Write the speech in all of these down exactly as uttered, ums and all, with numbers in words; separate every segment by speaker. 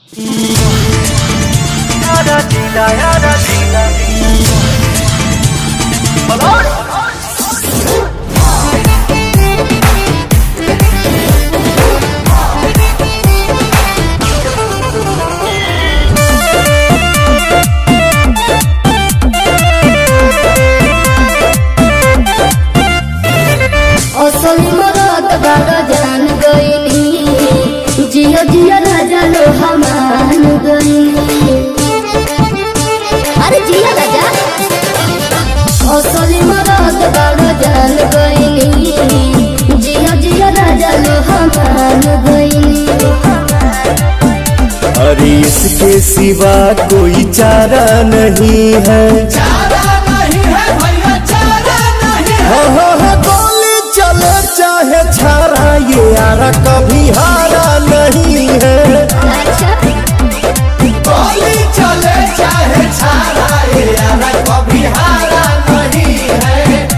Speaker 1: जिया जिया राजा लो हमान गई। अरे जिया राजा असली मरद बड़ा जान गई। जिया जिया राजा लो हमान गई।
Speaker 2: अरे इसके सिवा कोई चारा नहीं है,
Speaker 3: चारा नहीं है भैया, चारा नहीं है।
Speaker 2: हाँ हाँ हाँ गोली चले चाहे छारा, ये यारा कभी हारा नहीं है।
Speaker 1: अच्छा
Speaker 3: गोली चले चाहे छारा, ये यारा कभी हारा नहीं है।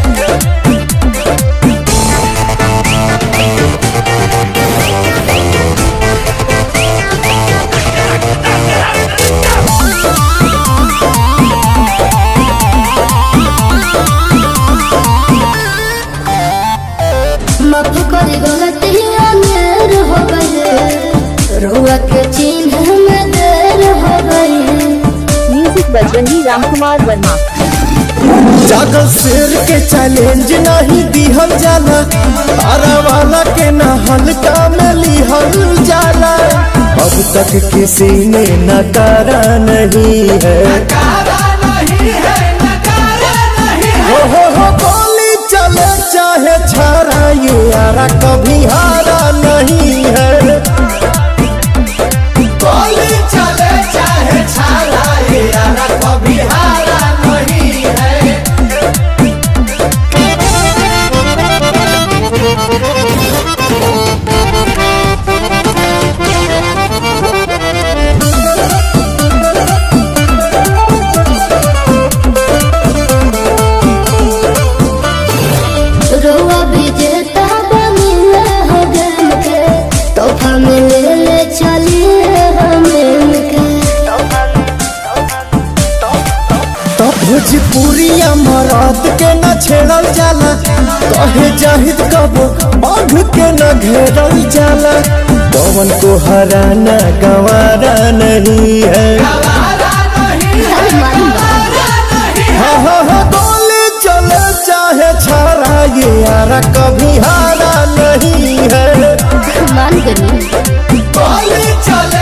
Speaker 1: माफ कर गलती अनेर हो गई। रुआ के चिन्ह में देर हो गई।
Speaker 4: म्यूजिक बजरंगी रामकुमार वर्मा।
Speaker 2: जागल शेर के चैलेंज नहीं दिहल जाला, आरा वाला के न हल्का में लिहल जाला। अब तक किसी ने नकारा नहीं है,
Speaker 3: नकारा नहीं है, नकारा नहीं है।
Speaker 2: हो हो हो गोली चले चाहे छारा, ये यारा कभी हारा नहीं है।
Speaker 3: गोली चले चाहे छारा, ये यारा कभी हारा नहीं है।
Speaker 1: रुआ विजेता बनिए हो गन के, तोहफा में ले ले चलिए हमें के।
Speaker 2: तो भोजपुरिया मराद के न छेड़ल जाला, कहे जाहिद कबो बाघ के न घेरल जाला। पवन को हराना गंवारा नहीं है,
Speaker 3: गवारा नहीं है, गवारा नहीं है।
Speaker 2: हाँ हाँ हाँ गोली चले चाहे छारा, ये यारा कभी हारा नहीं है।
Speaker 1: मान गई
Speaker 3: गोली चले